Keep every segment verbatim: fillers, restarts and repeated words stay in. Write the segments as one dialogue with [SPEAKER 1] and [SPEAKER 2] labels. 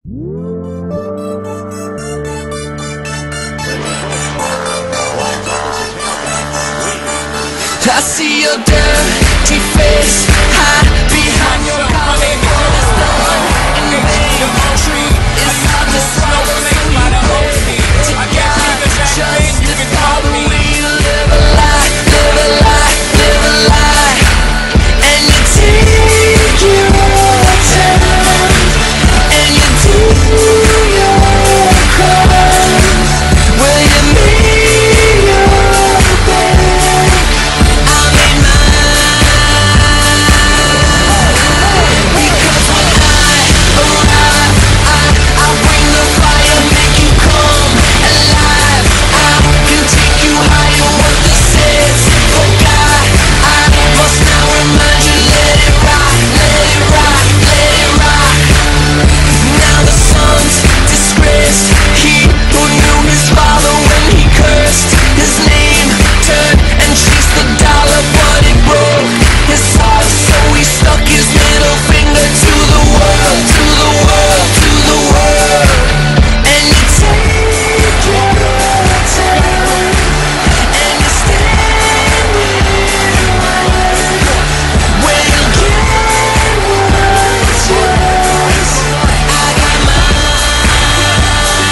[SPEAKER 1] I see your dirty face hide behind your collar. And the tree is hard to swallow. So you pray to God just to follow me. You live a lie, live a lie, live a lie. And you take your time, and you do your crime. Will you make your bed? I'll make mine. Because when I arrive, I, I'll bring the fire, make you come alive. I can take you higher, what this is. Oh God, I must now remind you, let it rock, let it rock, let it rock. Now the son's disgraced, he who knew his father when he cursed his name, turned and chased the dollar, but it broke his heart, so he stuck his middle finger to the world, to the world, to the world. And you take your time, and you stand with one, where you get what's yours. I got mine.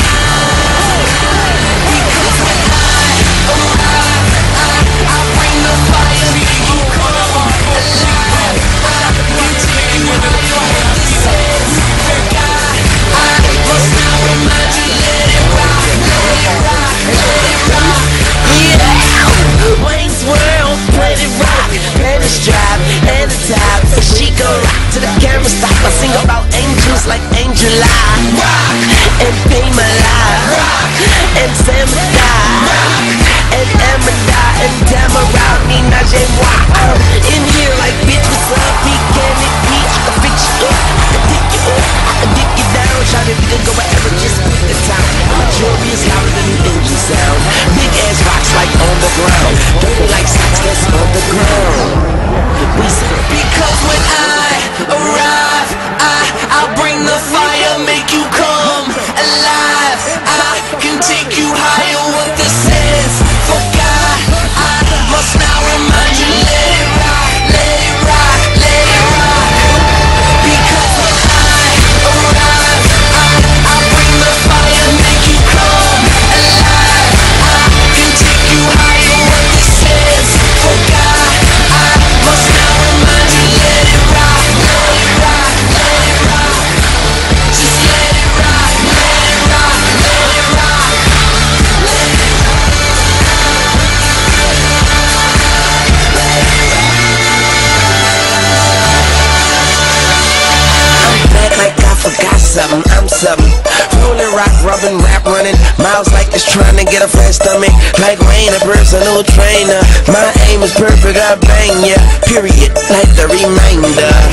[SPEAKER 1] Because when I arrive, I, I bring the fire, make you come alive. I can take you higher, what this is. Oh God, I must now remind you, let it rock, let it rock, let it rock. Yeah, Wayne's World, let it rock, let it drive, and the top. She go rock to the camera stop. I sing about angels like Angel Eye. Rock, and Fame Alive. Rock, and Sam Die. And Emma Die, and Tamara, Nina J. I'm in here like, bitch, what's up? He can it be? I can fix you up, I can dick you up, I can dick you down. Try to be good, go wherever, just pick the time. My jewelry is louder than the engine sound. Big ass rocks like on the ground, dirty like socks that's on the ground. We say, because when I arrive, I, I'll bring the fire, make you come alive. I can take you higher, what this is. For God, I must now remind you, let it rock, let it rock, let it rock. Because when I arrive, I, I'll bring the fire, make you come alive. I can take you higher, what this is. For God, I must now remind you, let it rock, let it rock, let it rock. Just let it rock, let it rock, let it rock. Let it I'm back like I forgot something, I'm something. Rolling, rock, rubbing, rap running, miles like it's trying to get a flat stomach. Like rain, a personal trainer. My aim is perfect, I bang ya. Period, like the reminder.